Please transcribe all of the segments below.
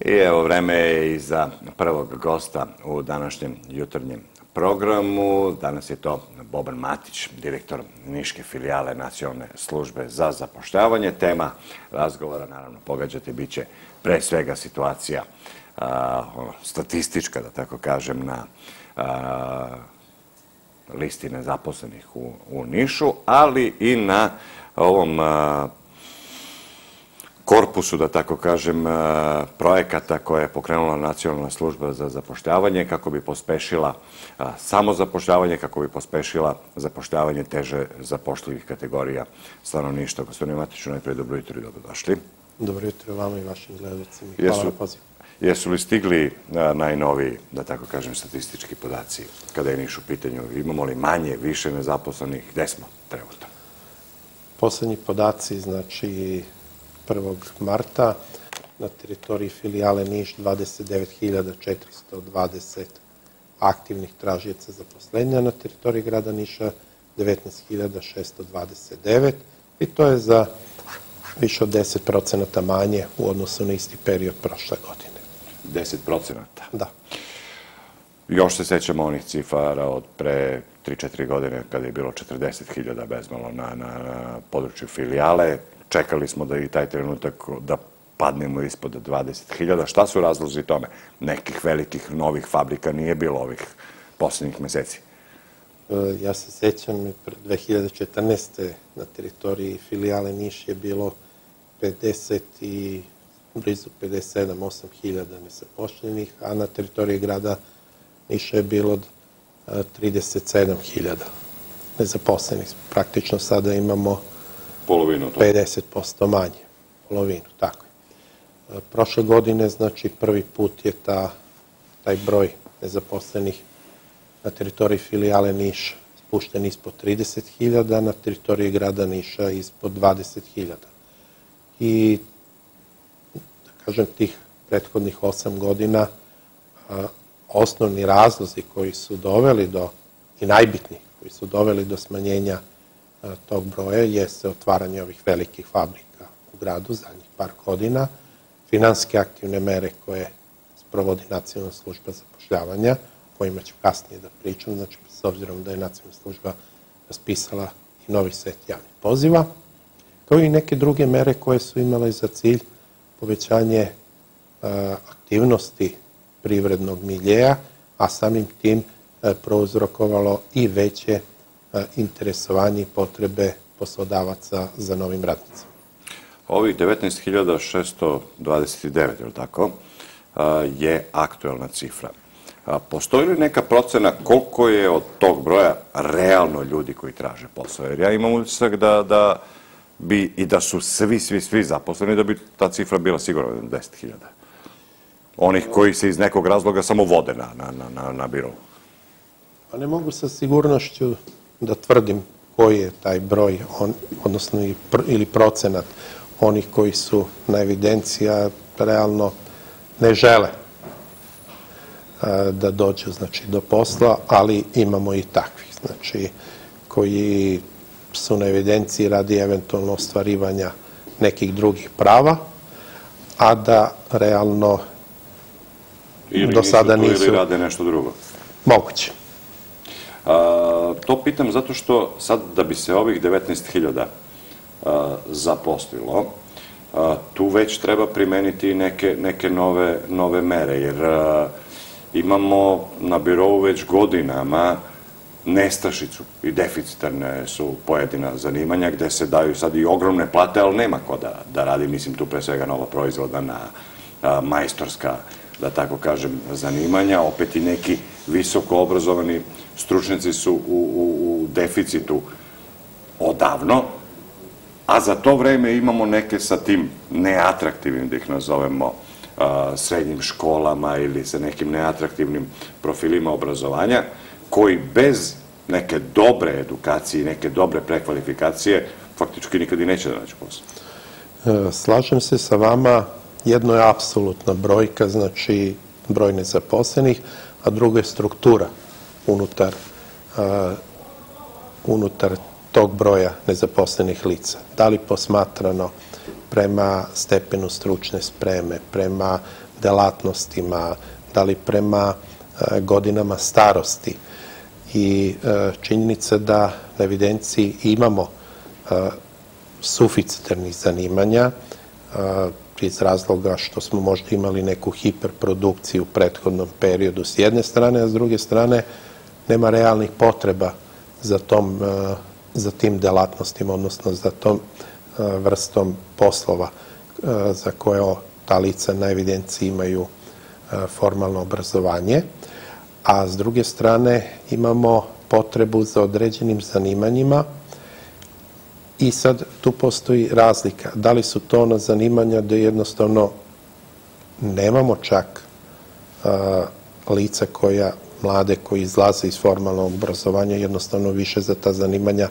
I evo, vreme je i za prvog gosta u današnjem jutarnjem programu. Danas je to Boban Matić, direktor Niške filijale Nacionalne službe za zapošljavanje. Tema razgovora, naravno, pogađate, bit će pre svega situacija statistička, da tako kažem, na listi nezaposlenih u Nišu, ali i na ovom korpusu, da tako kažem, projekata koje je pokrenula Nacionalna služba za zapošljavanje kako bi pospešila samozapošljavanje, kako bi pospešila zapošljavanje teže zapošljivih kategorija stanovništva. Gospodine Matiću, najprej dobro jutro i dobrodošli. Dobro jutro vama i vašim gledalcima. Hvala na pozivu. Jesu li stigli najnoviji, da tako kažem, statistički podaci kada je Niš u pitanju? Imamo li manje, više nezaposlenih? Gde smo trenutno? Poslednji podaci, znači 1. marta na teritoriji filijale Niš 29.420 aktivnih tražioca zaposlenja, na teritoriji grada Niša 19.629 i to je za više od 10% manje u odnosu na isti period prošle godine. 10%? Da. Još se sećamo onih cifara od pre 3-4 godine kada je bilo 40.000 bezmalo na području filijale. Čekali smo da i taj trenutak da padnemo ispod 20.000. Šta su razlozi tome? Nekih velikih novih fabrika nije bilo ovih poslednjih meseci. Ja se sećam, 2014. na teritoriji filijale Niš je bilo 50 i blizu 57-8 hiljada nezaposlenih, a na teritoriji grada Niša je bilo 37.000 nezaposlenih. Praktično sada imamo polovinu 50% manje. Polovinu, tako je. Prošle godine, znači, prvi put je taj broj nezaposlenih na teritoriji filijale Niš spušten ispod 30.000, na teritoriji grada Niša ispod 20.000. I, da kažem, tih prethodnih 8 godina osnovni razlozi koji su doveli i najbitniji, koji su doveli do smanjenja tog broja jeste otvaranje ovih velikih fabrika u gradu zadnjih par godina, finansijske aktivne mere koje sprovodi Nacionalna služba zapošljavanja, o kojima ću kasnije da pričam, znači s obzirom da je Nacionalna služba raspisala i novi set javnih poziva, kao i neke druge mere koje su imale za cilj povećanje aktivnosti privrednog miljeja, a samim tim prouzrokovalo i veće interesovanje i potrebe poslodavaca za novim radnicima. Ovih 19.629, je li tako, je aktuelna cifra. Postoji li neka procena koliko je od tog broja realno ljudi koji traže posao? Jer ja imam utisak da bi i da su svi zaposleni, da bi ta cifra bila sigurno 10.000. Onih koji se iz nekog razloga samo vode na biro. Pa ne mogu sa sigurnošću da tvrdim koji je taj broj, odnosno ili procenat onih koji su na evidenciji, a realno ne žele da dođu, znači, do posla, ali imamo i takvih, znači, koji su na evidenciji radi eventualno ostvarivanja nekih drugih prava, a da realno do sada nisu... Ili rade nešto drugo. Moguće. To pitam zato što sad da bi se ovih 19.000 zaposlilo, tu već treba primeniti neke nove mere, jer imamo na birovu već godinama nestašicu i deficitarne su pojedina zanimanja gde se daju sad i ogromne plate, ali nema ko da radi, mislim tu pre svega nova proizvodna, majstorska, da tako kažem, zanimanja, opet i neki visoko obrazovani stručnjaci su u deficitu odavno, a za to vreme imamo neke sa tim neatraktivnim, da ih nazovemo, srednjim školama ili sa nekim neatraktivnim profilima obrazovanja, koji bez neke dobre edukacije i neke dobre prekvalifikacije faktički nikad i neće da nađu posao. Slažem se sa vama, jedno je apsolutna brojka, znači broj nezaposlenih, a drugo je struktura unutar tog broja nezaposlenih lica. Da li posmatrano prema stepenu stručne spreme, prema delatnostima, da li prema godinama starosti. I činjenica da na evidenciji imamo suficitarnih zanimanja iz razloga što smo možda imali neku hiperprodukciju u prethodnom periodu s jedne strane, a s druge strane nema realnih potreba za tim delatnostima, odnosno za tom vrstom poslova za koje ta lica na evidenciji imaju formalno obrazovanje, a s druge strane imamo potrebu za određenim zanimanjima i sad tu postoji razlika. Da li su to ona zanimanja da jednostavno nemamo čak lica mlade koji izlaze iz formalnog obrazovanja, jednostavno više za ta zanimanja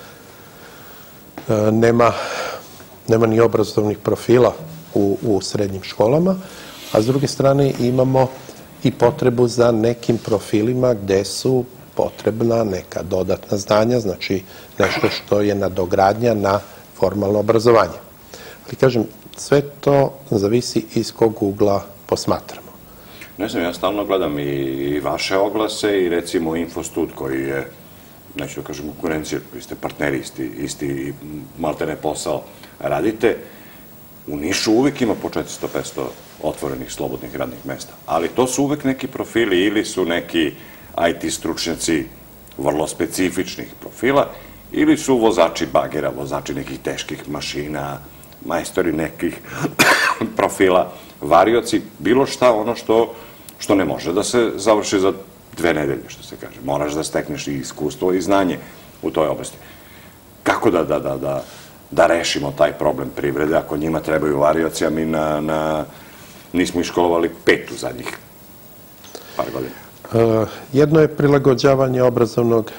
nema ni obrazovnih profila u srednjim školama, a s druge strane imamo i potrebu za nekim profilima gde su potrebna neka dodatna znanja, znači nešto što je nadogradnja na formalno obrazovanje. Ali kažem, sve to zavisi iz kog ugla posmatramo. Ne znam, ja stalno gledam i vaše oglase i recimo Infostud koji je, neću da kažem konkurencija, vi ste partneri, isti maltene posao radite. U Nišu uvek ima po 400-500 otvorenih slobodnih radnih mesta, ali to su uvek neki profili ili su neki IT stručnjaci vrlo specifičnih profila ili su vozači bagera, vozači nekih teških mašina, majstori nekih profila, varioci, bilo šta ono što ne može da se završi za 2 nedelje, što se kaže. Moraš da stekneš i iskustvo i znanje u toj oblasti. Kako da rešimo taj problem privrede ako njima trebaju varioci, a mi nismo iškolovali 5 u zadnjih par godina? Jedno je prilagođavanje obrazovnog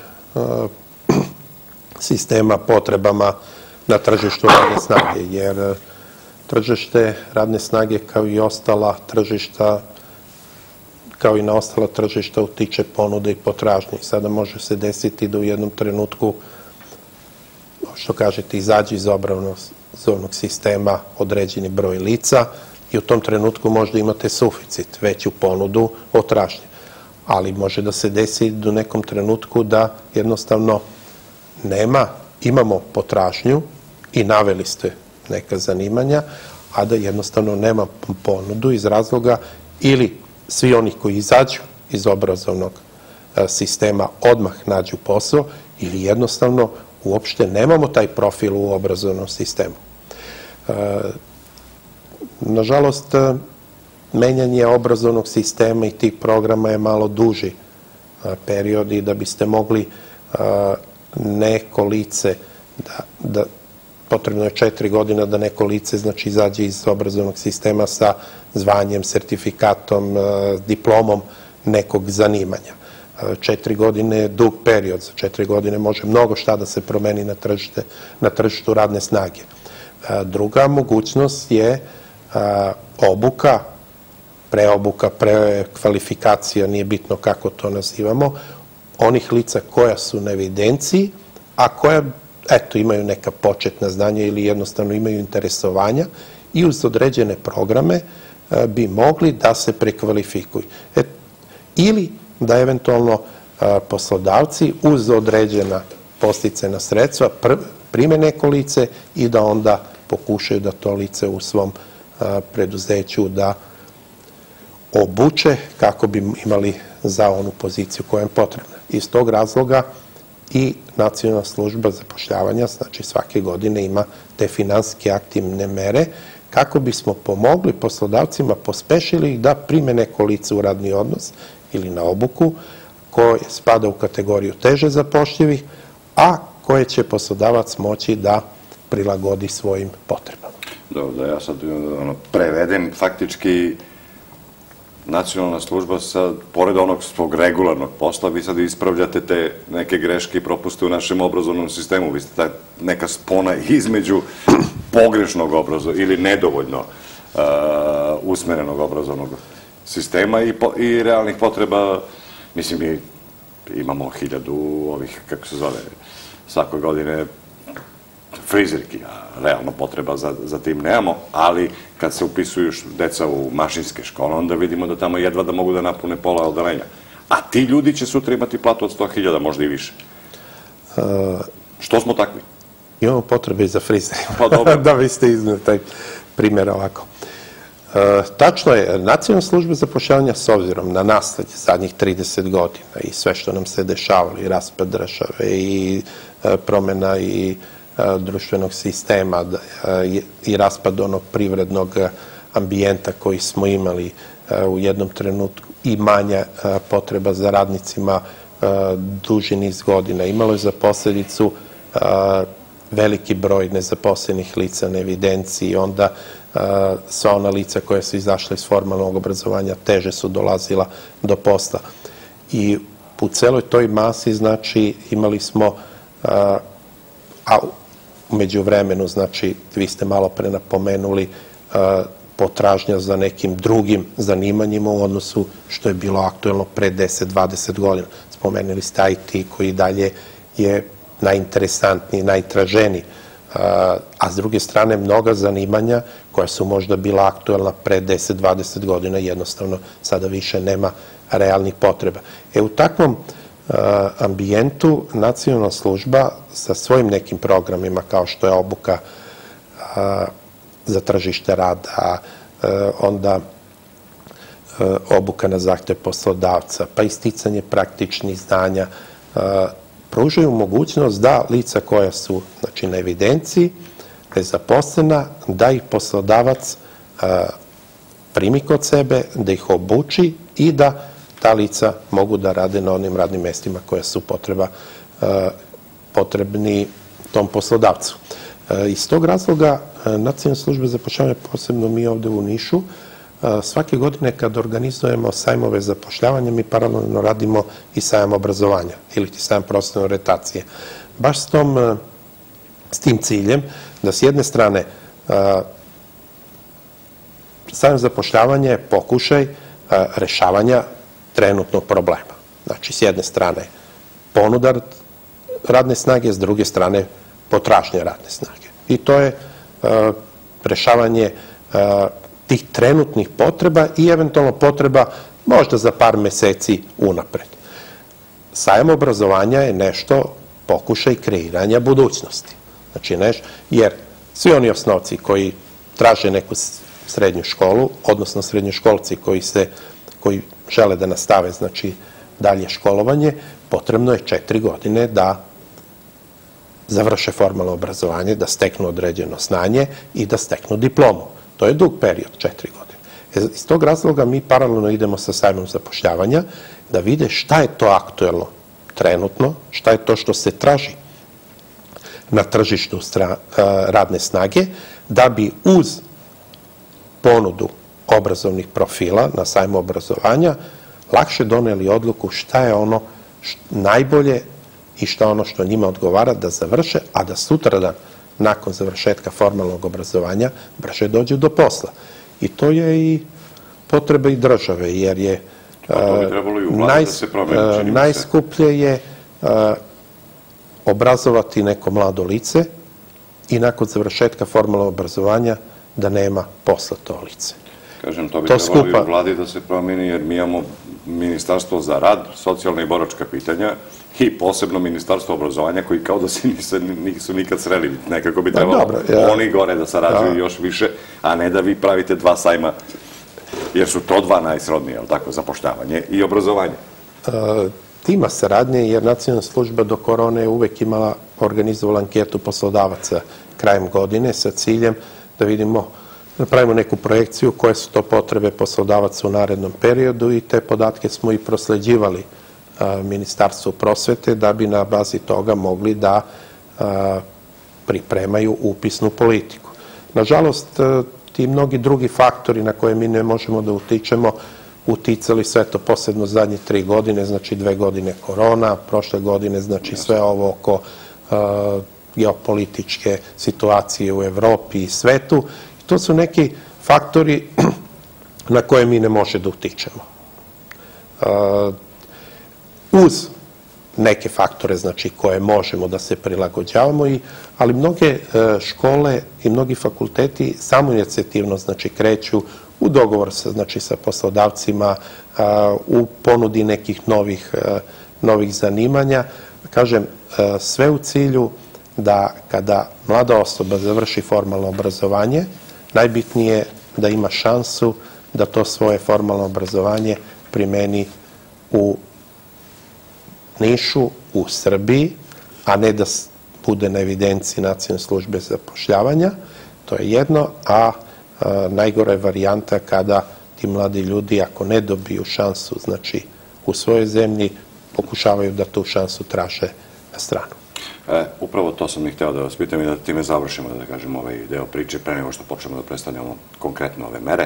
sistema potrebama na tržištu radne snage, jer tržište radne snage kao i ostala tržišta, kao i na ostala tržišta utiče ponude i potražnje. Sada može se desiti da u jednom trenutku, što kažete, izađe iz obrazovnog sistema određeni broj lica i u tom trenutku možda imate suficit, veću ponudu od tražnje. Ali može da se desi do nekom trenutku da jednostavno imamo potražnju i naveli ste neka zanimanja, a da jednostavno nema ponudu iz razloga ili svi oni koji izađu iz obrazovnog sistema odmah nađu posao ili jednostavno uopšte nemamo taj profil u obrazovnom sistemu. Nažalost, menjanje obrazovnog sistema i tih programa je malo duži period i da biste mogli neko lice, potrebno je 4 godine da neko lice znači izađe iz obrazovnog sistema sa zvanjem, sertifikatom, diplomom nekog zanimanja. 4 godine je dug period, za 4 godine može mnogo šta da se promeni na tržištu radne snage. Druga mogućnost je obuka, preobuka, prekvalifikacija, nije bitno kako to nazivamo, onih lica koja su na evidenciji, a koja, eto, imaju neka početna znanja ili jednostavno imaju interesovanja i uz određene programe bi mogli da se prekvalifikuju. Ili da eventualno poslodavci uz određena podsticajna sredstva prime neko lice i da onda pokušaju da to lice u svom preduzeću da obuče kako bi imali za onu poziciju koja je potrebna. Iz tog razloga i Nacionalna služba zapošljavanja, znači svake godine ima te finansijske aktivne mere kako bismo pomogli poslodavcima, pospešili ih da prime neko lice u radni odnos ili na obuku koje spada u kategoriju teže zapošljivih, a koje će poslodavac moći da prilagodi svojim potrebama. Dobro, da ja sad prevedem, faktički Nacionalna služba sad, pored onog svog regularnog posla, vi sad ispravljate te neke greške i propuste u našem obrazovnom sistemu. Vi ste ta neka spona između pogrešnog obrazovanja ili nedovoljno usmerenog obrazovnog sistema i realnih potreba. Mislim, mi imamo 1000 ovih, kako se zove, svake godine frizerki, a realno potreba za tim nemamo, ali kad se upisuju deca u mašinske škole, onda vidimo da tamo jedva da mogu da napune pola odeljenja. A ti ljudi će sutra imati platu od 100.000, možda i više. Što smo takvi? Imamo potrebe i za frizerima. Pa dobro. Da, vi ste iznali taj primjer ovako. Tačno je, Nacionalna služba zapošljavanja s obzirom na nasledđe zadnjih 30 godina i sve što nam se dešavalo, i raspad države, i promjena i društvenog sistema, i raspad onog privrednog ambijenta koji smo imali u jednom trenutku, i manja potreba za radnicima duži niz godina. Imalo je za posljedicu veliki broj nezaposlenih lica na evidenciji, onda sva ona lica koja su izašla iz formalnog obrazovanja teže su dolazila do posla. I u celoj toj masi, znači, imali smo, a umeđu vremenu, znači, vi ste malo pre napomenuli, potražnja za nekim drugim zanimanjima u odnosu što je bilo aktuelno pre 10-20 godina. Spomenuli ste IT koji dalje je najinteresantniji, najtraženiji. A s druge strane, mnoga zanimanja koja su možda bila aktuelna pre 10-20 godina jednostavno sada više nema realnih potreba. U takvom ambijentu Nacionalna služba sa svojim nekim programima kao što je obuka za tržište rada, onda obuka na zahtev poslodavca, pa isticanje praktičnih znanja, pružaju mogućnost da lica koja su, znači, na evidenciji, nezaposlena, da ih poslodavac primi kod sebe, da ih obuči i da ta lica mogu da rade na onim radnim mestima koja su potrebni tom poslodavcu. Iz tog razloga Nacionalna služba zapošljavanja, posebno mi ovde u Nišu, svake godine kad organizujemo sajmove zapošljavanja, mi paralelno radimo i sajam obrazovanja ili sajam profesionalne orijentacije. Baš s tim ciljem da s jedne strane sajam zapošljavanja je pokušaj rešavanja trenutnog problema. Znači, s jedne strane ponuda radne snage, s druge strane potražnja radne snage. I to je rešavanje tih trenutnih potreba i eventualno potreba možda za par meseci unapred. Sajam obrazovanja je nešto, pokušaj kreiranja budućnosti. Znači, jer svi oni osnovci koji traže neku srednju školu, odnosno srednjoškolci koji žele da nastave, znači, dalje školovanje, potrebno je 4 godine da završe formalno obrazovanje, da steknu određeno znanje i da steknu diplomu. To je dug period, 4 godine. Iz tog razloga mi paralelno idemo sa sajmom zapošljavanja da vide šta je to aktuelno trenutno, šta je to što se traži na tržištu radne snage, da bi uz ponudu obrazovnih profila na sajmu obrazovanja lakše doneli odluku šta je ono najbolje i šta ono što njima odgovara da završe, a da sutradan, nakon završetka formalnog obrazovanja, brže dođu do posla. I to je i potreba i države, jer je najskuplje je obrazovati neko mlado lice i nakon završetka formalnog obrazovanja da nema posla to lice. Kažem, to bi trebalo i u vladi da se promeni, jer mi imamo Ministarstvo za rad, socijalna i boračka pitanja i posebno Ministarstvo obrazovanja koji kao da se nisu nikad sreli. Nekako bi trebalo oni gore da sarađuju još više, a ne da vi pravite 2 sajma, jer su to 2 najsrodnije, ali tako, zapošljavanje i obrazovanje. Tima saradnje, jer Nacionalna služba do korone je uvek imala, organizovala anketu poslodavaca krajem godine sa ciljem da vidimo, da pravimo neku projekciju koje su to potrebe poslodavaca u narednom periodu i te podatke smo i prosleđivali Ministarstvu prosvete da bi na bazi toga mogli da pripremaju upisnu politiku. Nažalost, ti mnogi drugi faktori na koje mi ne možemo da utičemo, uticali sve to posebno zadnje 3 godine, znači 2 godine korona, prošle godine, znači sve ovo oko geopolitičke situacije u Evropi i svetu. To su neki faktori na koje mi ne može da utičemo. Uz neke faktore, znači, koje možemo da se prilagođavamo, ali mnoge škole i mnogi fakulteti samoinicijativno, znači, kreću u dogovor sa poslodavcima, u ponudi nekih novih zanimanja. Kažem, sve u cilju da kada mlada osoba završi formalno obrazovanje, najbitnije je da ima šansu da to svoje formalno obrazovanje primeni u Nišu, u Srbiji, a ne da bude na evidenciji Nacionalne službe zapošljavanja. To je jedno, a najgora je varijanta kada ti mladi ljudi, ako ne dobiju šansu, znači, u svojoj zemlji, pokušavaju da tu šansu traže na stranu. Upravo to sam i hteo da vas pitam i da time završimo, da kažem, ovaj deo priče, pre nego što počnemo da predstavljamo konkretno ove mere.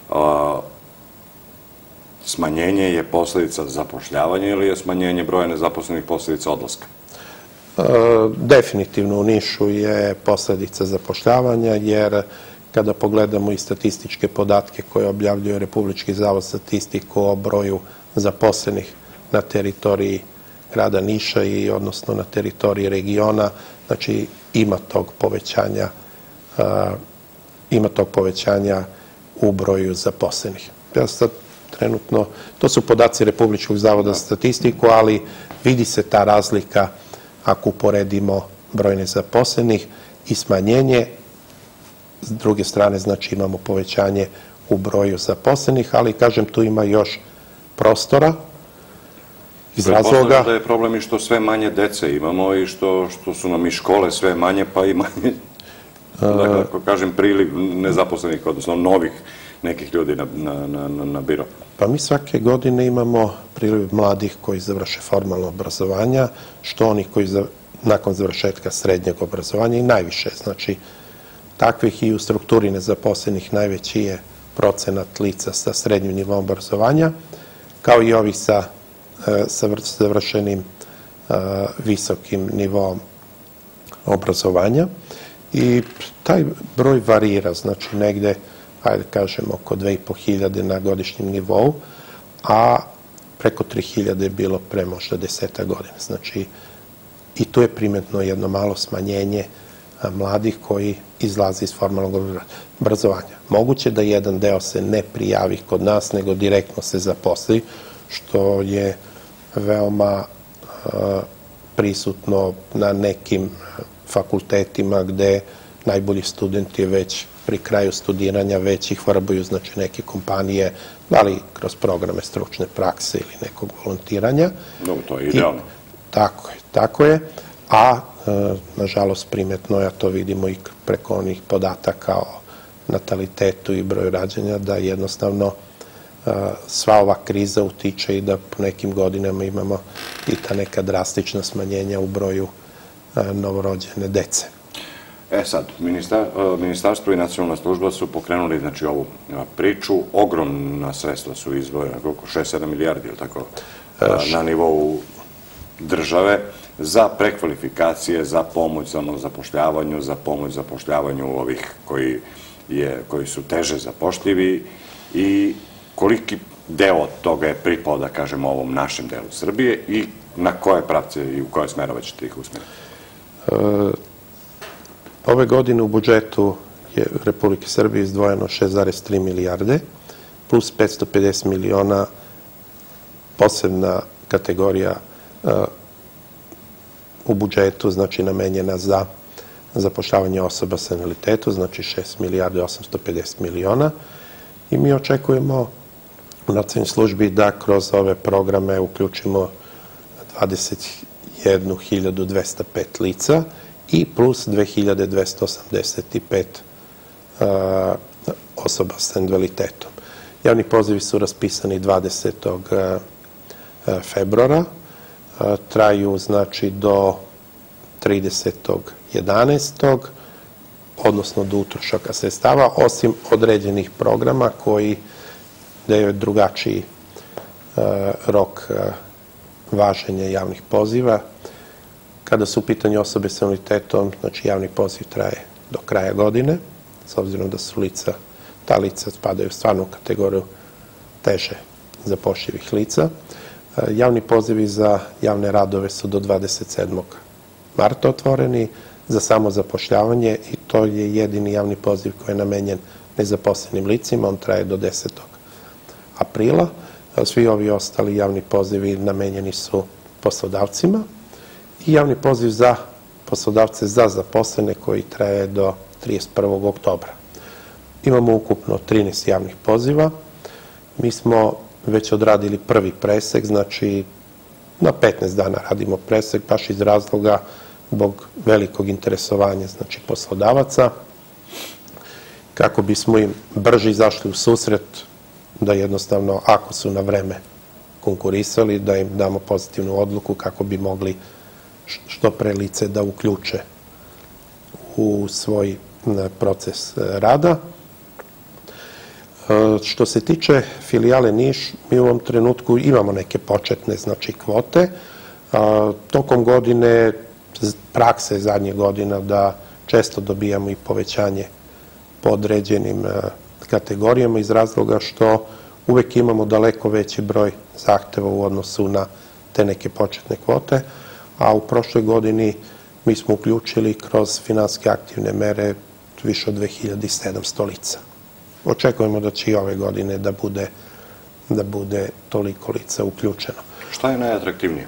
Smanjenje je posledica zapošljavanja ili je smanjenje broja nezaposlenih posledica odlaska? Definitivno u Nišu je posledica zapošljavanja, jer kada pogledamo i statističke podatke koje objavljuje Republički zavod za statistiku o broju zaposlenih na teritoriji grada Niša i odnosno na teritoriji regiona, znači ima tog povećanja u broju zaposlenih. Ja sad trenutno, to su podaci Republičkog zavoda za statistiku, ali vidi se ta razlika ako uporedimo broj nezaposlenih i smanjenje. S druge strane, znači, imamo povećanje u broju zaposlenih, ali, kažem, tu ima još prostora iz razloga... Da je problem i što sve manje dece imamo i što su nam i škole sve manje, pa i manje, dakle, kažem, priliv nezaposlenih, odnosno novih nekih ljudi na biro. Pa mi svake godine imamo priliv mladih koji završe formalno obrazovanja, što oni koji nakon završetka srednjeg obrazovanja i najviše, znači, takvih i u strukturi nezaposlenih najveći je procenat lica sa srednjim nivom obrazovanja, kao i ovi sa završenim visokim nivom obrazovanja. I taj broj varira, znači negde, ajde kažemo, oko 2.500 na godišnjem nivou, a preko 3.000 je bilo pre možda 10 godina. Znači, i tu je primetno jedno malo smanjenje mladih koji izlazi iz formalnog obrazovanja. Moguće da jedan deo se ne prijavi kod nas, nego direktno se zaposli, što je veoma prisutno na nekim fakultetima gde najbolji studenti već pri kraju studiranja već ih vrbuju, znači, neke kompanije, da li kroz programe stručne prakse ili nekog volontiranja. No, to je idealno. Tako je. A, nažalost, primetno, ja to vidimo i preko onih podataka o natalitetu i broju rađanja, da jednostavno sva ova kriza utiče i da po nekim godinama imamo i ta neka drastična smanjenja u broju novorođene dece. Sad, Ministarstvo i Nacionalna služba su pokrenuli, znači, ovu priču, ogromna sredstva su izdvojena, koliko, 6-7 milijardi, ili tako, na nivou države, za prekvalifikacije, za pomoć samozapošljavanju, za pomoć zapošljavanju ovih koji su teže zapošljivi i koliki deo od toga je pripao, da kažemo, ovom našem delu Srbije i na koje pravce i u koje smerove ćete ih usmjeriti? Ove godine u budžetu je Republike Srbije izdvojeno 6,3 milijarde plus 550 miliona posebna kategorija u budžetu, znači, namenjena za zapošljavanje osoba sa invaliditetom, znači 6 milijarde 850 miliona. I mi očekujemo u Nacionalnoj službi da kroz ove programe uključimo 21.205 lica i plus 2.285 osoba sa invaliditetom. Javni pozivi su raspisani 20. februara, traju, znači, do 30.11. odnosno do utrošaka sredstava, osim određenih programa koji daju drugačiji rok važenja javnih poziva. Kada su u pitanju osobe sa invaliditetom, znači, javni poziv traje do kraja godine, s obzirom da su ta lica spadaju stvarno u kategoriju teže zapošljivih lica. Javni pozivi za javne radove su do 27. marta otvoreni za samozapošljavanje i to je jedini javni poziv koji je namenjen nezaposlenim licima, on traje do 10. aprila. Svi ovi ostali javni pozivi namenjeni su poslodavcima i javni poziv za poslodavce za zaposlene koji traje do 31. oktobra. Imamo ukupno 13 javnih poziva. Mi smo već odradili prvi presek, znači na 15 dana radimo presek, baš iz razloga zbog velikog interesovanja znači poslodavaca, kako bismo im brže izašli u susret, da jednostavno, ako su na vreme konkurisali, da im damo pozitivnu odluku kako bi mogli što pre lice da uključe u svoj proces rada. Što se tiče filijale Niš, mi u ovom trenutku imamo neke početne znači kvote. Tokom godine, prakse zadnjih godina da često dobijamo i povećanje po određenim kategorijama iz razloga što uvek imamo daleko veći broj zahteva u odnosu na te neke početne kvote, a u prošloj godini mi smo uključili kroz finansijske aktivne mere više od 2700 lica. Očekujemo da će i ove godine da bude toliko lica uključeno. Šta je najatraktivnije?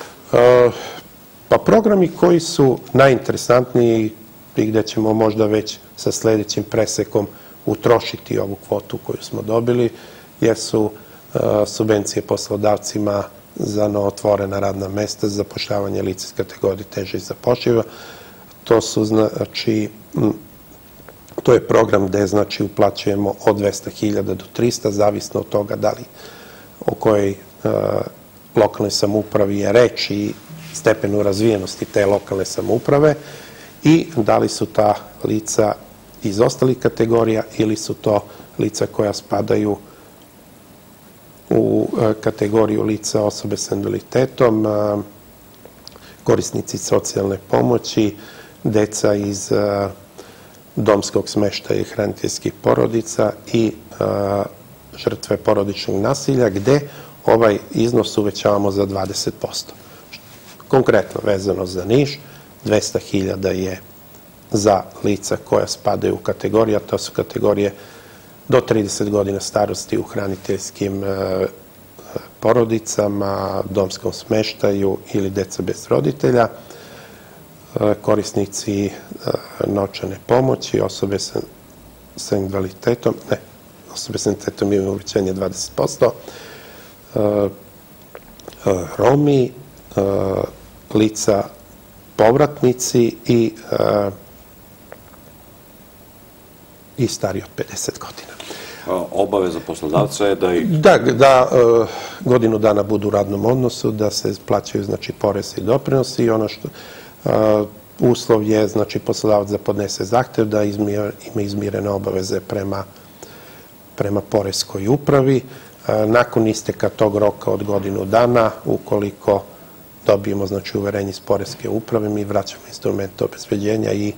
Pa programi koji su najinteresantniji i gde ćemo možda već sa sledećim presekom utrošiti ovu kvotu koju smo dobili, jesu subvencije poslodavcima za novootvorena radna mesta, za zapošljavanje lica iz kategorije teže zapošljiva. To je program gde znači uplaćujemo od 200.000 do 300, zavisno od toga da li o kojoj lokalnoj samoupravi je reč i stepenu razvijenosti te lokalne samouprave i da li su ta lica iz ostalih kategorija ili su to lica koja spadaju u kategoriju lica osobe sa invaliditetom, korisnici socijalne pomoći, deca iz domskog smeštaja i hraniteljskih porodica i žrtve porodičnog nasilja, gde ovaj iznos uvećavamo za 20%. Konkretno vezano za Niš, 200.000 je za lica koja spadaju u kategorije, a to su kategorije do 30 godina starosti u hraniteljskim porodicama, domskom smeštaju ili deca bez roditelja, korisnici novčane pomoći, osobe sa invaliditetom, osobe sa invaliditetom imaju uvećanje 20%, Romi, lica povratnici i stariji od 50 godina. Obaveza poslodavca je da Da godinu dana budu u radnom odnosu, da se plaćaju znači porezi i doprinosi i ono što uslov je znači poslodavac da podnese zahtev da ima izmirene obaveze prema poreskoj upravi. Nakon isteka tog roka od godinu dana, ukoliko dobijemo znači uverenje iz poreske uprave, mi vraćamo instrumente obezbeđenja i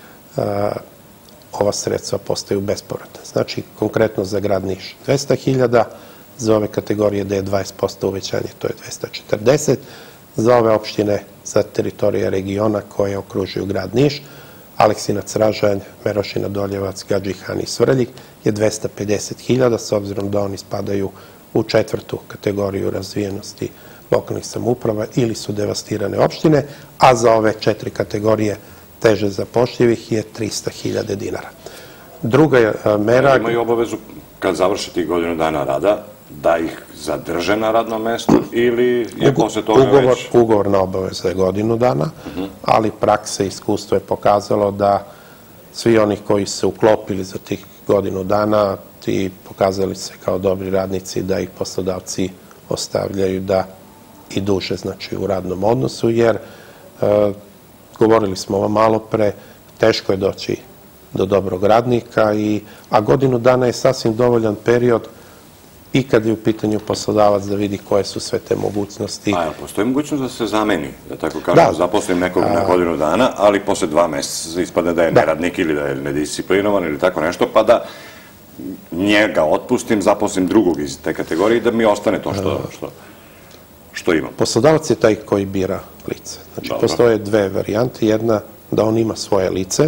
ova sredstva postaju bespovratna. Znači, konkretno za grad Niš 200.000, za ove kategorije gde je 20% uvećanje, to je 240, za ove opštine sa teritorije regiona koje okružuju grad Niš, Aleksinac, Ražanj, Merošina, Doljevac, Gadžin Han i Svrljig je 250.000, s obzirom da oni spadaju u 4. kategoriju razvijenosti lokalnih samouprava ili su devastirane opštine, a za ove 4 kategorije teže zapošljivih je 300.000 dinara. Druga mera... Imaju obavezu, kad završi tih godinu dana rada, da ih zadrže na radnom mestu ili je posle toga već... Ugovorna obaveza je godinu dana, ali praksa i iskustvo je pokazalo da svi oni koji se uklopili za tih godinu dana, ti pokazali se kao dobri radnici da ih poslodavci ostavljaju da i duže, znači u radnom odnosu, jer govorili smo ovo malo pre, teško je doći do dobrog radnika, a godinu dana je sasvim dovoljan period i kad je u pitanju poslodavac da vidi koje su sve te mogućnosti. A postoji mogućnost da se zameni, da tako kažem, zaposlim nekog na godinu dana, ali posle 2 meseca ispadne da je neradnik ili da je nedisciplinovan ili tako nešto, pa da njega otpustim, zaposlim drugog iz te kategorije i da mi ostane to što... Što imamo? Poslodavac je taj koji bira lice. Znači, postoje dve varijante. Jedna, da on ima svoje lice.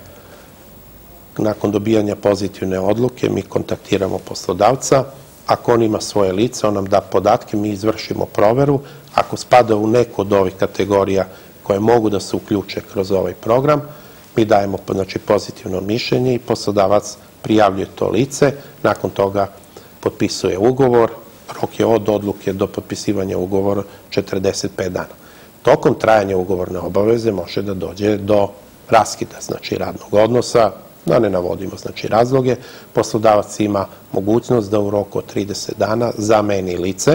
Nakon dobijanja pozitivne odluke mi kontaktiramo poslodavca. Ako on ima svoje lice, on nam da podatke, mi izvršimo proveru. Ako spada u neku od ovih kategorija koje mogu da se uključe kroz ovaj program, mi dajemo pozitivno mišljenje i poslodavac prijavljuje to lice. Nakon toga potpisuje ugovor. Rok je od odluke do potpisivanja ugovora 45 dana. Tokom trajanja ugovorne obaveze može da dođe do raskida, znači radnog odnosa, da ne navodimo razloge. Poslodavac ima mogućnost da u roku od 30 dana zameni lice.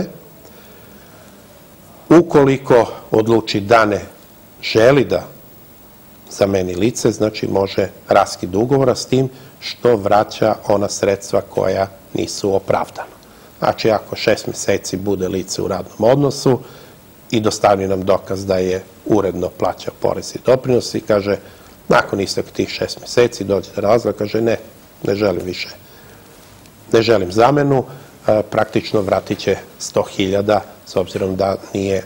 Ukoliko odluči da ne želi da zameni lice, znači može raskid ugovora s tim što vraća ona sredstva koja nisu opravdana. Znači, ako 6 meseci bude lice u radnom odnosu i dostavi nam dokaz da je uredno plaćao porez i doprinos i kaže, nakon isteka tih 6 meseci dođe do razloga, kaže ne želim više, ne želim zamenu, praktično vratit će 100.000 s obzirom da nije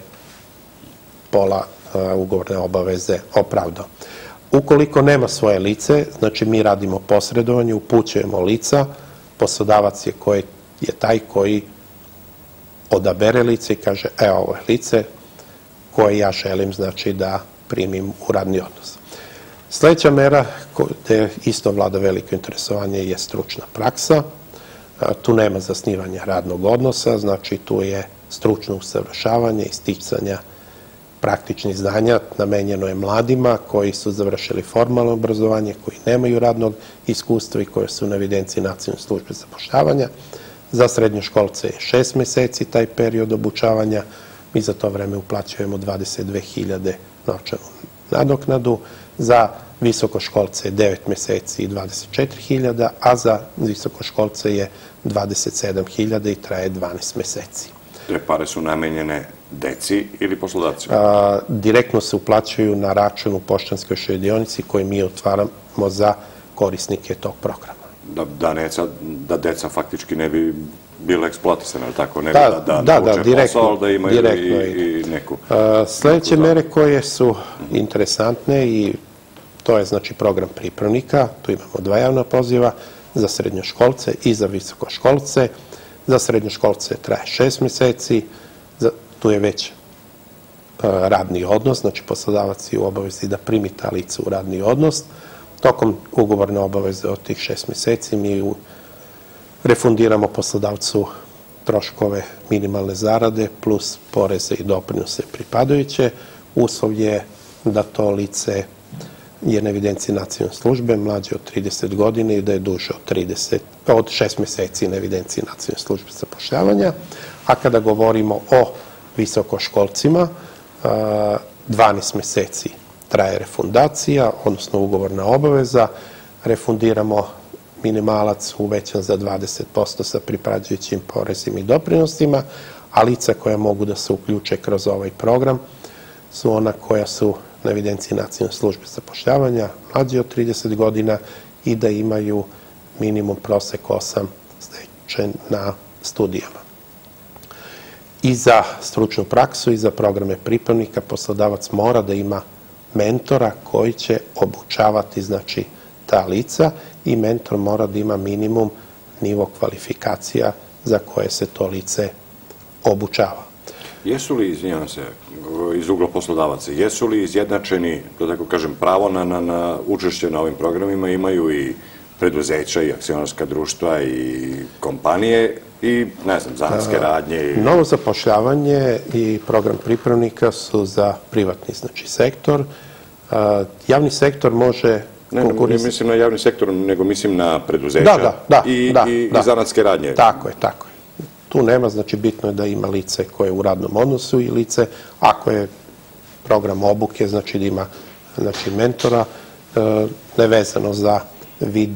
pola ugovorne obaveze opravdao. Ukoliko nema svoje lice, znači mi radimo posredovanje, upućujemo lica, poslodavac je taj koji odabere lice i kaže, ovo je lice koje ja želim, znači, da primim u radni odnos. Sljedeća mera, gde isto vlada veliko interesovanje, je stručna praksa. Tu nema zasnivanja radnog odnosa, znači tu je stručno usavršavanje i sticanja praktičnih znanja, namenjeno je mladima koji su završili formalno obrazovanje, koji nemaju radnog iskustva i koje su na evidenciji Nacionalne službe zapošljavanja. Za srednjoškolce je 6 meseci taj period obučavanja. Mi za to vreme uplaćujemo 22.000 novčanu nadoknadu. Za visokoškolce je 9 meseci i 24.000, a za visokoškolce je 27.000 i traje 12 meseci. Te pare su namenjene deci ili poslodavcima? Direktno se uplaćuju na račun u poštanskoj štedionici koji mi otvaramo za korisnike tog programa. Da deca faktički ne bi bila eksploatisana, ali tako? Ne da nauče posao, da imaju i neku... Sljedeće mere koje su interesantne i to je, znači, program pripravnika. Tu imamo 2 javna poziva za srednjoškolce i za visokoškolce. Za srednjoškolce traje 6 meseci, tu je već radni odnos, znači poslodavac je u obavezi da primi ta lica u radni odnos. Tokom ugovorne obaveze od tih 6 meseci mi refundiramo poslodavcu troškove minimalne zarade plus poreze i doprinose pripadajuće. Uslov je da to lice je na evidenciji Nacionalne službe, mlađe od 30 godina i da je duže od 6 meseci na evidenciji Nacionalne službe zapošljavanja. A kada govorimo o visokoškolcima, 12 meseci traje refundacija, odnosno ugovorna obaveza. Refundiramo minimalac uvećan za 20% sa pripadajućim porezima i doprinosima, a lica koja mogu da se uključe kroz ovaj program su ona koja su na evidenciji Nacionalne službe zapošljavanja, mlađi od 30 godina i da imaju minimum prosek 8 stečen na studijama. I za stručnu praksu i za programe pripravnika poslodavac mora da ima mentora koji će obučavati, znači, ta lica i mentor mora da ima minimum nivo kvalifikacija za koje se to lice obučava. Jesu li, izvinjavam se, iz ugla poslodavaca, jesu li izjednačeni, da tako kažem, pravo na učešće na ovim programima imaju i preduzeća i akcionarska društva i kompanije i, ne znam, zanatske radnje? Novo zapošljavanje i program pripravnika su za privatni, znači, sektor. Javni sektor može... Ne mislim na javni sektor, nego mislim na preduzeća i zanatske radnje. Tako je. Tu nema, znači, bitno je da ima lice koje je u radnom odnosu i lice, ako je program obuke, znači da ima, znači, mentora, nevezano za vid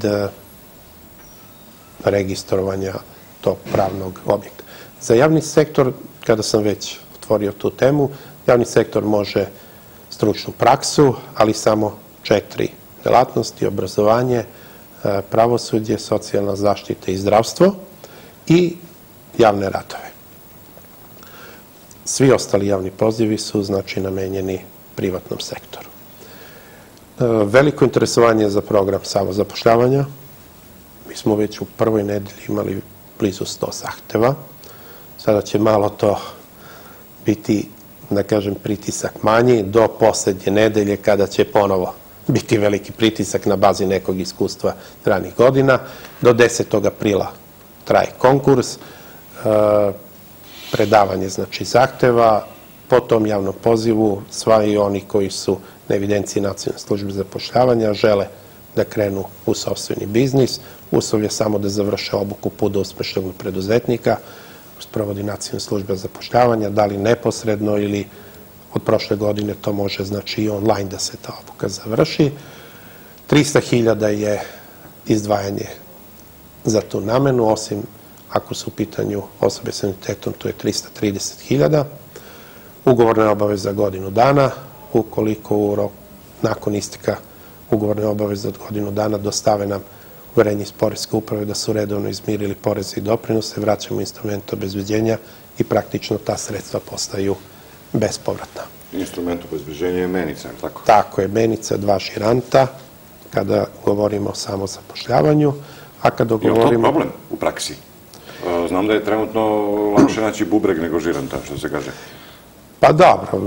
registrovanja tog pravnog objekta. Za javni sektor, kada sam već otvorio tu temu, javni sektor može stručnu praksu, ali samo 4 delatnosti: obrazovanje, pravosuđe, socijalna zaštita i zdravstvo i javne radove. Svi ostali javni pozivi su znači namenjeni privatnom sektoru. Veliko interesovanje za program samozapošljavanja. Mi smo već u prvoj nedelji imali blizu 100 zahteva. Sada će malo to biti, da kažem, pritisak manji do poslednje nedelje kada će ponovo biti veliki pritisak na bazi nekog iskustva ranih godina. Do 10. aprila traje konkurs, predavanje znači zahteva, po tom javnom pozivu svi oni koji su na evidenciji Nacionalne službe zapošljavanja žele da krenu u sopstveni biznis. Uslov je samo da završe obuku Put uspešnog preduzetnika, sprovodi Nacionalna služba zapošljavanja, da li neposredno ili od prošle godine to može znači i online da se ta obuka završi. 300.000 je izdvajanje za tu namenu, osim ako su u pitanju osobe s invaliditetom, to je 330.000. Ugovorna je obaveza godinu dana, ukoliko nakon isteka ugovorne obaveze od godinu dana dostave nam uverenje iz Poreske uprave da su redovno izmirili poreze i doprinose, vraćamo instrument obezbeđenja i praktično ta sredstva postaju bespovratna. Instrument obezbeđenja je menica, je li tako? Tako je, menica, 2 žiranta, kada govorimo o samozapošljavanju, a kada govorimo... Je li to problem u praksi? Znam da je trenutno lakše naći bubreg nego žiranta, što se kaže. Pa dobro,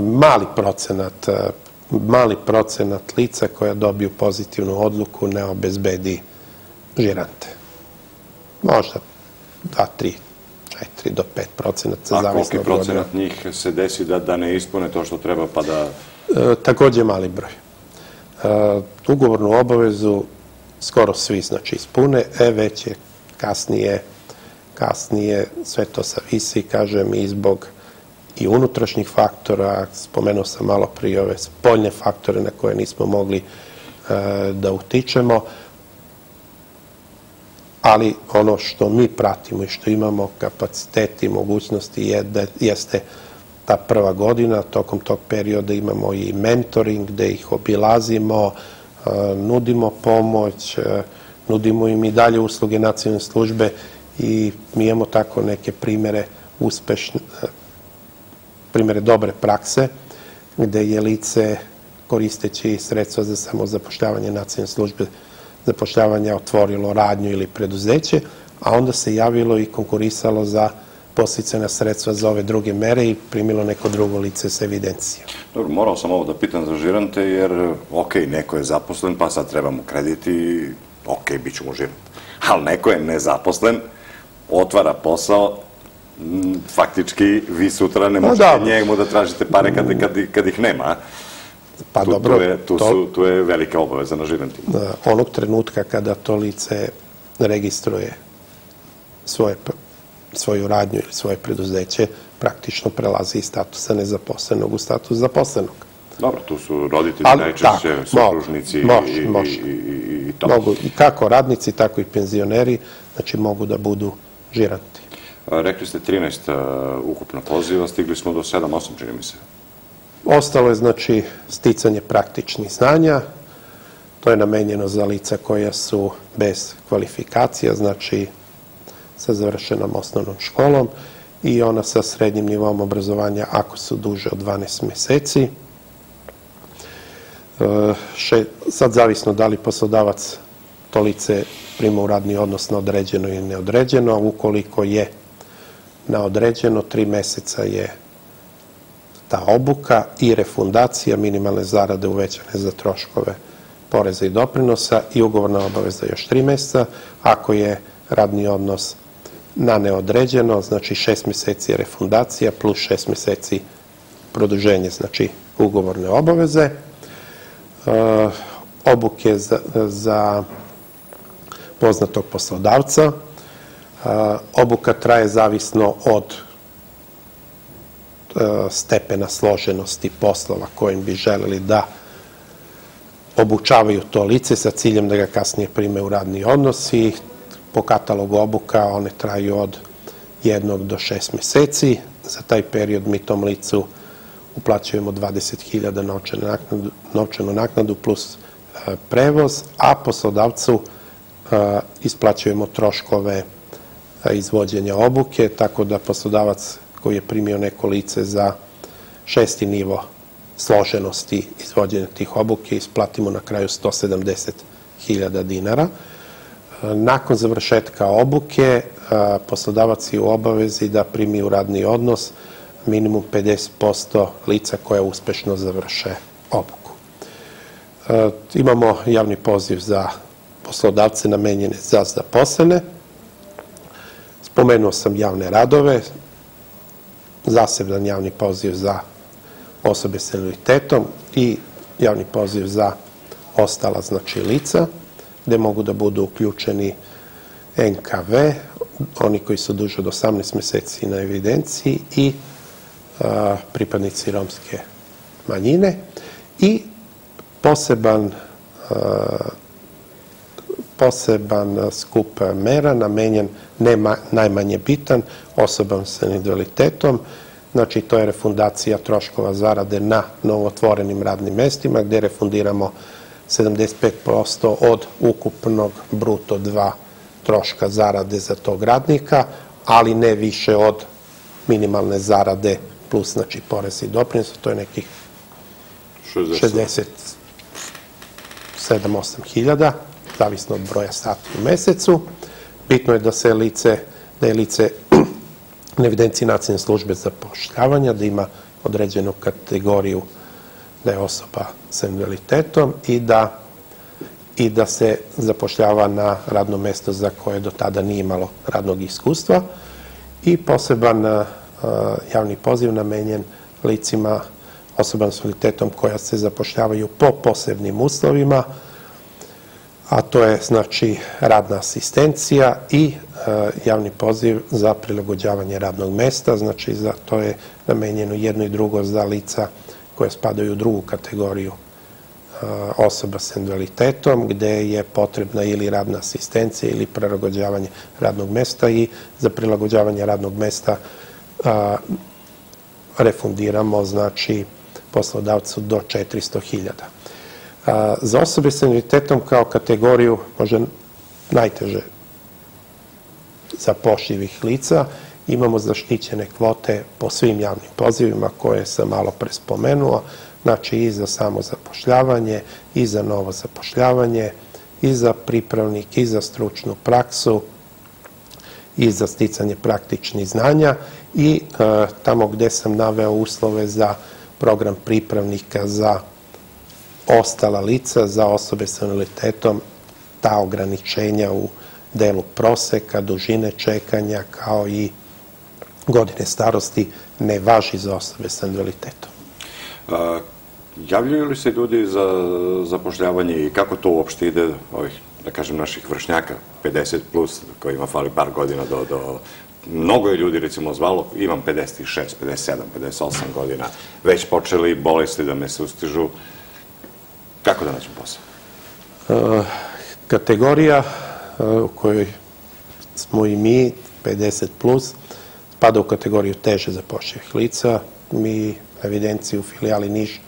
mali procenat lica koja dobiju pozitivnu odluku ne obezbedi žirante. Možda 2, 3, 4 do 5%. A koliki procenat njih se desi da ne ispune to što treba pa da... Takođe mali broj. Ugovornu obavezu skoro svi znači ispune, već je kasnije sve to zavisi, kažem, i zbog i unutrašnjih faktora, spomenuo sam malo prije ove spoljne faktore na koje nismo mogli da utičemo, ali ono što mi pratimo i što imamo kapaciteti i mogućnosti jeste ta prva godina. Tokom tog perioda imamo i mentoring gde ih obilazimo, nudimo pomoć, nudimo im i dalje usluge nacionalne službe i mi imamo tako neke primere dobre prakse gde je lice koristeći sredstva za samozapošljavanje Nacionalne službe zapošljavanja otvorilo radnju ili preduzeće, a onda se javilo i konkurisalo za podsticajna sredstva za ove druge mere i primilo neko drugo lice sa evidencije. Dobro, morao sam ovo da pitam za žirante jer, neko je zaposlen, pa sad treba mu kredit i bit ću mu žirant. Ali neko je nezaposlen, otvara posao, faktički vi sutra ne možete njemu da tražite pare kad ih nema. Pa dobro, tu je velika obaveza na žirantima. Onog trenutka kada to lice registruje svoju radnju ili svoje preduzeće, praktično prelazi iz statusa nezaposlenog u status zaposlenog. Dobro, tu su roditelji najčešće, supružnici i to. Mogu i kako radnici, tako i penzioneri, znači mogu da budu žiranti. Rekli ste 13 ukupno poziva, stigli smo do 7-8, čini mi se. Ostalo je, znači, sticanje praktičnih znanja. To je namenjeno za lica koja su bez kvalifikacija, znači sa završenom osnovnom školom i ona sa srednjim nivom obrazovanja ako su duže od 12 meseci. Sad zavisno da li poslodavac to lice prima u radni odnos na određeno ili neodređeno. Ukoliko je na određeno, 3 meseca je ta obuka i refundacija minimalne zarade uvećane za troškove poreza i doprinosa i ugovorna obaveza još 3 meseca. Ako je radni odnos na neodređeno, znači 6 meseci je refundacija plus 6 meseci produženje, znači ugovorne obaveze. Obuke za poznatog poslodavca. Obuka traje zavisno od stepena složenosti poslova kojim bi želeli da obučavaju to lice sa ciljem da ga kasnije prime u radni odnos i po katalogu obuka one traju od 1 do 6 meseci. Za taj period mi tom licu uplaćujemo 20.000 novčanu naknadu plus prevoz, a poslodavcu isplaćujemo troškove izvođenja obuke, tako da poslodavac koji je primio neko lice za 6. nivo složenosti izvođenja tih obuke, isplatimo na kraju 170.000 dinara. Nakon završetka obuke, poslodavac je u obavezi da primi u radni odnos minimum 50% lica koja uspešno završe obuku. Imamo javni poziv za poslodavce namenjene za zaposlene. Spomenuo sam javne radove, zaseban javni poziv za osobe s invaliditetom i javni poziv za ostala, znači, lica, gde mogu da budu uključeni NKV, oni koji su duže od 18 meseci na evidenciji i pripadnici romske manjine i poseban skup mera namenjen, ne najmanje bitan, osobama sa invaliditetom. Znači, to je refundacija troškova zarade na novotvorenim radnim mestima, gde refundiramo 75% od ukupnog bruto 2 troška zarade za tog radnika, ali ne više od minimalne zarade plus, znači, porez i doprinos, to je nekih 67-8 hiljada, zavisno od broja sati u mesecu. Bitno je da je lice na evidenciji Nacionalne službe za zapošljavanje, da ima određenu kategoriju, da je osoba sa invaliditetom i da se zapošljava na radno mesto za koje do tada nije imalo radnog iskustva i poseban javni poziv namenjen licima, osobama s invaliditetom koja se zapošljavaju po posebnim uslovima, a to je, znači, radna asistencija i javni poziv za prilagođavanje radnog mesta, znači, to je namenjeno jedno i drugo za lica koje spadaju u drugu kategoriju osoba s invaliditetom, gde je potrebna ili radna asistencija ili prilagođavanje radnog mesta i za prilagođavanje radnog mesta refundiramo, znači, poslodavcu do 400.000. Za osobe s invaliditetom kao kategoriju možda najteže zapošljivih lica imamo zaštićene kvote po svim javnim pozivima koje sam malo pre spomenuo, znači i za samozapošljavanje, i za novo zapošljavanje, i za pripravnik, i za stručnu praksu, i za sticanje praktičnih znanja i tamo gde sam naveo uslove za program pripravnika za ostala lica, za osobe sa invaliditetom, ta ograničenja u delu proseka, dužine čekanja, kao i godine starosti, ne važi za osobe sa invaliditetom. Javljaju li se ljudi za zapošljavanje i kako to uopšte ide ovih, da kažem, naših vršnjaka, 50 plus, kojima fali par godina do... Mnogo je ljudi, recimo, zvalo, imam 56, 57, 58 godina, već počeli bolesti da me sustižu. Kako da nađem posao? Kategorija u kojoj smo i mi, 50 plus, spada u kategoriju teže zapošljivih lica. Mi na evidenciji u filijali Niš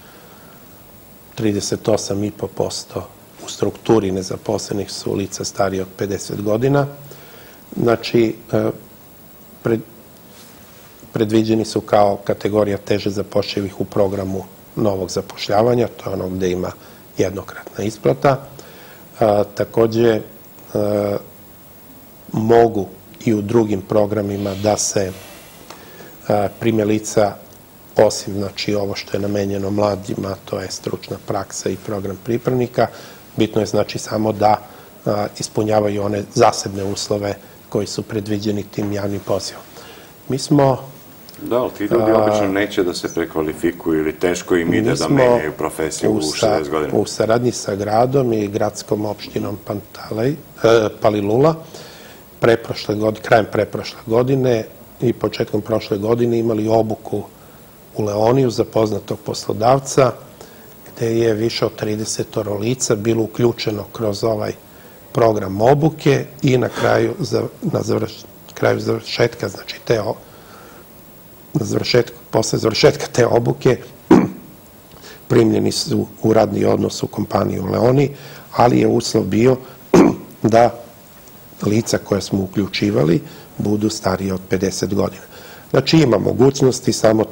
38,5% u strukturi nezaposlenih su lica starije od 50 godina. Znači, predviđeni su kao kategorija teže zapošljivih u programu novog zapošljavanja, to je ono gde ima jednokratna isplata. Takođe, mogu i u drugim programima da se prime lica, osim, znači, ovo što je namenjeno mladima, to je stručna praksa i program pripravnika. Bitno je, znači, samo da ispunjavaju one zasebne uslove koji su predviđeni tim javnim pozivom. Mi smo... Da, ali ti ljudi obično neće da se prekvalifikuju ili teško im ide da menjaju profesiju u 60 godina. U saradnji sa gradom i gradskom opštinom Palilula, krajem preprošle godine i početkom prošle godine imali obuku u Leoniju za poznatog poslodavca, gde je više od 30 lica bilo uključeno kroz ovaj program obuke i na kraju završetka, znači posle završetka te obuke primljeni su u radni odnos u kompaniju Leoni, ali je uslov bio da lica koje smo uključivali budu starije od 50 godina. Znači ima mogućnosti, samo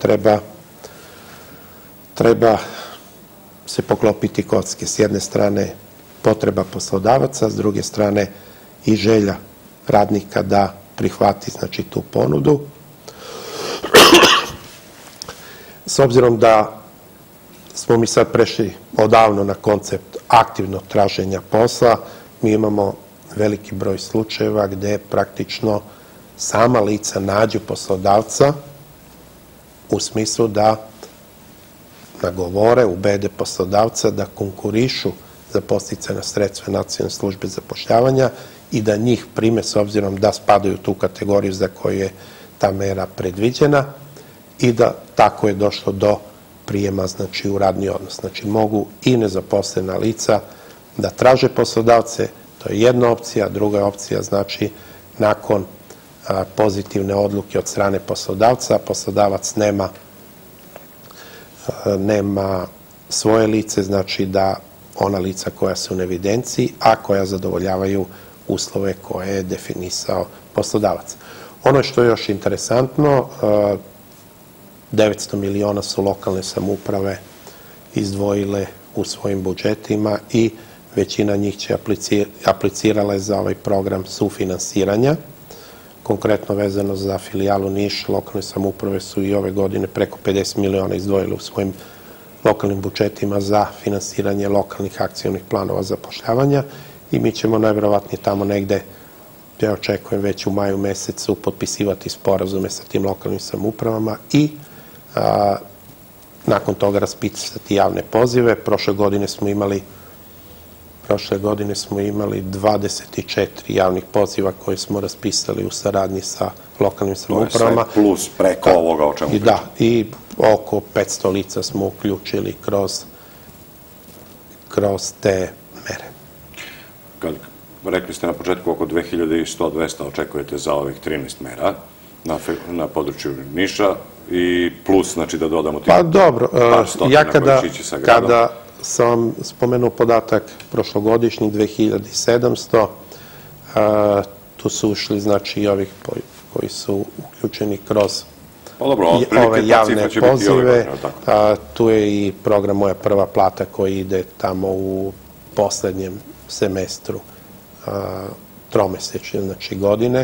treba se poklopiti kocke. S jedne strane potreba poslodavaca, s druge strane i želja radnika da prihvati znači tu ponudu. S obzirom da smo mi sad prešli odavno na koncept aktivnog traženja posla, mi imamo veliki broj slučajeva gde praktično sama lica nađu poslodavca u smislu da nagovore, ubede poslodavca da konkurišu za podsticajna sredstva Nacionalne službe zapošljavanja i da njih prime s obzirom da spadaju u tu kategoriju za koju je ta mera predviđena i da tako je došlo do prijema znači u radni odnos. Znači mogu i nezaposlena lica da traže poslodavce, to je jedna opcija, druga opcija znači nakon pozitivne odluke od strane poslodavca, poslodavac nema svoje lice, znači da ona lica koja su u evidenciji, a koja zadovoljavaju uslove koje je definisao poslodavac. Ono što je još interesantno, 900 miliona su lokalne samouprave izdvojile u svojim budžetima i većina njih će aplicirale za ovaj program sufinansiranja. Konkretno vezano za filijalu Niš, lokalne samouprave su i ove godine preko 50 miliona izdvojile u svojim lokalnim budžetima za finansiranje lokalnih akcionih planova zapošljavanja i mi ćemo najverovatnije tamo negde, ja očekujem već u maju mesecu, potpisivati sporazume sa tim lokalnim samoupravama i nakon toga raspisati javne pozive. Prošle godine smo imali 24 javnih poziva koje smo raspisali u saradnji sa lokalnim samoupravama. To je sve plus preko ovoga o čemu pričamo. Da, i oko 500 lica smo uključili kroz te mere. Rekli ste na početku oko 2100-200 očekujete za ovih 13 mera na području Niša i plus, znači da dodamo Pa dobro, ja kada sam spomenuo podatak prošlogodišnji 2700, tu su ušli znači i ovih koji su uključeni kroz ove javne pozive, tu je i program Moja prva plata koji ide tamo u poslednjem semestru tromesečne znači godine,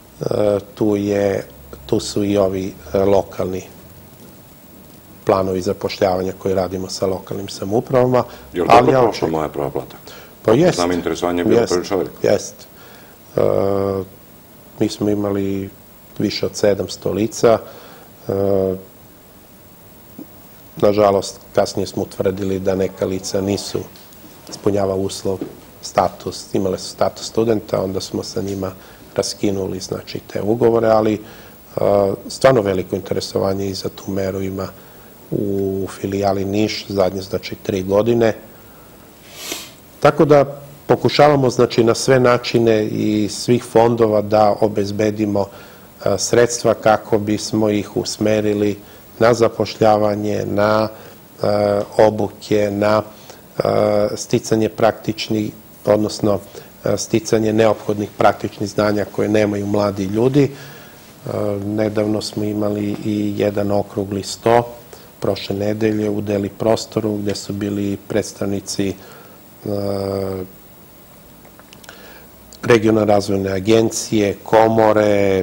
tu su i ovi lokalni planovi zapošljavanja koje radimo sa lokalnim samoupravama. Je li dobro prošla Moja prva plata? Pa jest. Znam, interesovanje je bilo prilično veliko. Jest. Mi smo imali više od 700 lica. Nažalost, kasnije smo utvrdili da neka lica nisu ispunjava uslov, status, imale su status studenta, onda smo sa njima raskinuli znači te ugovore, ali stvarno veliko interesovanje i za tu meru ima u filijali Niš, zadnje znači 3 godine. Tako da pokušavamo znači na sve načine i svih fondova da obezbedimo sredstva kako bismo ih usmerili na zapošljavanje, na obuke, na sticanje praktičnih, odnosno sticanje neophodnih praktičnih znanja koje nemaju mladi ljudi. Nedavno smo imali i jedan okrugli sto prošle nedelje u Deli prostoru gde su bili predstavnici regionalne razvojne agencije, komore,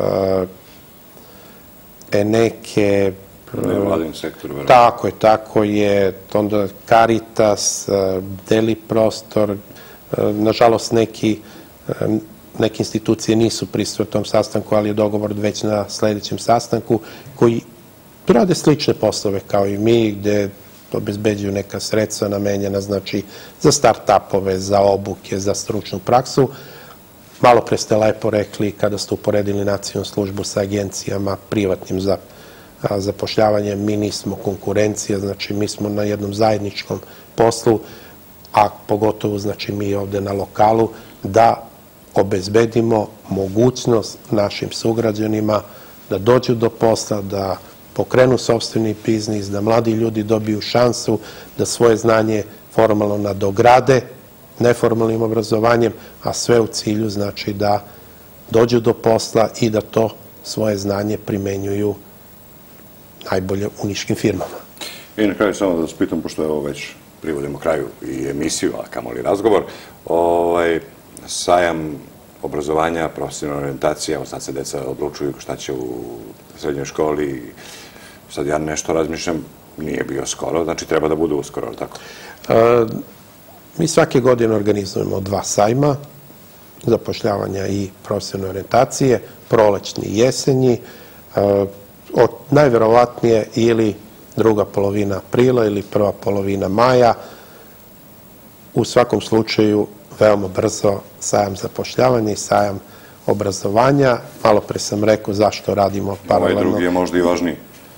neke... Nevladin sektor, verujem. Tako je, onda Caritas, Deli prostor, nažalost neke institucije nisu prisutne u tom sastanku, ali je dogovor već na sledećem sastanku, koji rade slične poslove kao i mi, gde obezbeđuju neka sredstva namenjena, znači, za start-upove, za obuke, za stručnu praksu. Malo pre ste lepo rekli, kada ste uporedili Nacionalnu službu sa agencijama privatnim za zapošljavanje, mi nismo konkurencija, znači mi smo na jednom zajedničkom poslu, a pogotovo znači mi ovde na lokalu, da obezbedimo mogućnost našim sugrađanima da dođu do posla, da pokrenu sopstveni biznis, da mladi ljudi dobiju šansu da svoje znanje formalno nadograde neformalnim obrazovanjem, a sve u cilju znači da dođu do posla i da to svoje znanje primenjuju najbolje u niškim firmama. I na kraju samo da vas pitam, pošto evo već privodimo kraju i emisiju, a kamoli razgovor, sajam obrazovanja, profesionalna orijentacija, evo sad se deca odlučuju šta će u srednjoj školi, sad ja nešto razmišljam, nije bio skoro, znači treba da bude uskoro, ali tako? Mi svake godine organizujemo 2 sajma, zapošljavanja i profesionalne orijentacije, prolećni i jesenji, najverovatnije ili druga polovina aprila ili prva polovina maja. U svakom slučaju veoma brzo sajam zapošljavanja i sajam obrazovanja. Malo pre sam rekao zašto radimo paralelno. Ovaj drugi je možda i važniji.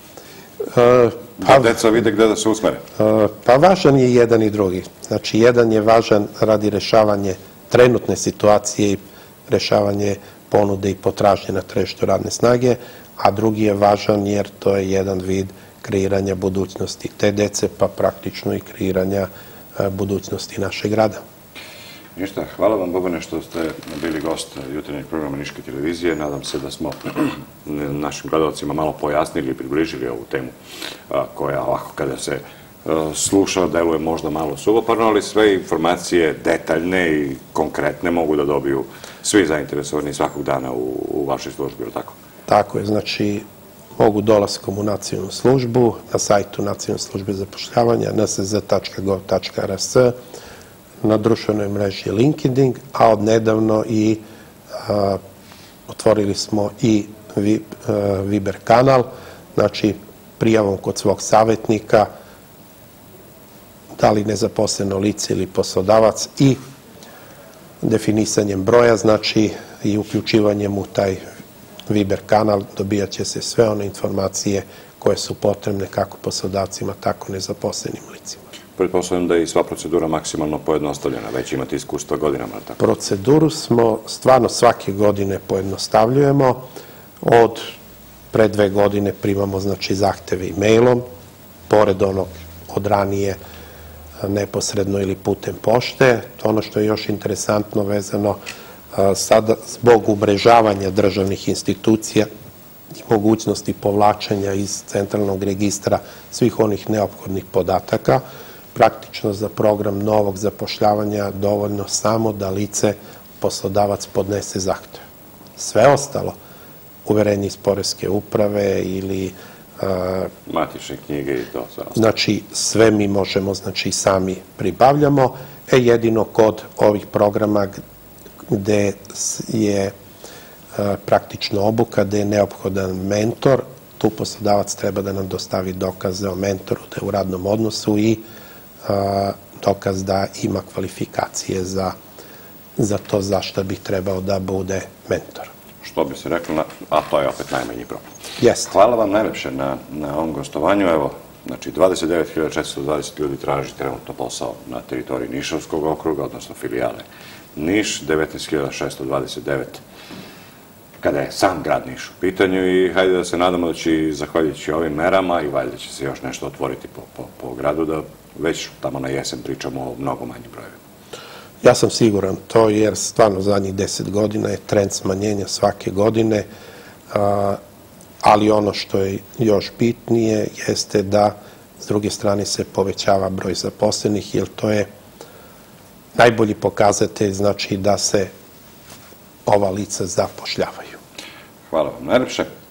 Da deca vide gde da se usmere. Pa važan je jedan i drugi. Znači, jedan je važan radi rešavanje trenutne situacije i rešavanje ponude i potražnje na tržištu radne snage, a drugi je važan jer to je jedan vid kreiranja budućnosti te dece, pa praktično i kreiranja budućnosti našeg grada. Ništa, hvala vam Bobane što ste bili gost jutarnjeg programa Niške televizije. Nadam se da smo našim gledalcima malo pojasnili i približili ovu temu koja ovako kada se sluša deluje možda malo suvoparno, ali sve informacije detaljne i konkretne mogu da dobiju svi zainteresovani svakog dana u vašoj službi, ili tako? Tako je, znači mogu dolaskom u nacionalnu službu, na sajtu Nacionalne službe zapošljavanja nsz.gov.rs, na društvenoj mreži LinkedIn, a od nedavno i otvorili smo i Viber kanal, znači prijavom kod svog savjetnika, da li nezaposleno lice ili poslodavac i definisanjem broja, znači i uključivanjem u taj Viber kanal dobijat će se sve one informacije koje su potrebne kako poslodavcima, tako nezaposlenim licima. Pretpostavljam da je i sva procedura maksimalno pojednostavljena, već imate iskustva godinama, tako? Proceduru smo stvarno svake godine pojednostavljujemo. Od pre 2 godine primamo znači zahteve e-mailom, pored onog od ranije neposredno ili putem pošte. Ono što je još interesantno vezano sada zbog umrežavanja državnih institucija i mogućnosti povlačenja iz centralnog registra svih onih neophodnih podataka, praktično za program novog zapošljavanja dovoljno samo da lice poslodavac podnese zahtev. Sve ostalo, uverenje iz poreske uprave ili matične knjige i to sve ostalo. Znači, sve mi možemo, znači, sami pribavljamo, jedino kod ovih programa gde je praktično obuka, gde je neophodan mentor, tu poslodavac treba da nam dostavi dokaze o mentoru, da je u radnom odnosu i dokaz da ima kvalifikacije za to za što bi trebao da bude mentor. Što bi se reklo, a to je opet najmanji problem. Jeste. Hvala vam najlepše na ovom gostovanju. Evo, znači 29.420 ljudi traži trenutno posao na teritoriji Nišavskog okruga, odnosno filijale Niš, 19.629 kada je sam grad Niš u pitanju i hajde da se nadamo da će, zahvaljujući ovim merama, i valjda će se još nešto otvoriti po gradu, da već tamo na jesen pričamo o mnogo manjim brojevima. Ja sam siguran to, jer stvarno zadnjih 10 godina je trend smanjenja svake godine, ali ono što je još bitnije jeste da s druge strane se povećava broj zaposlenih, jer to je najbolji pokazatelj, znači da se ova lica zapošljavaju. Hvala vam najlepše.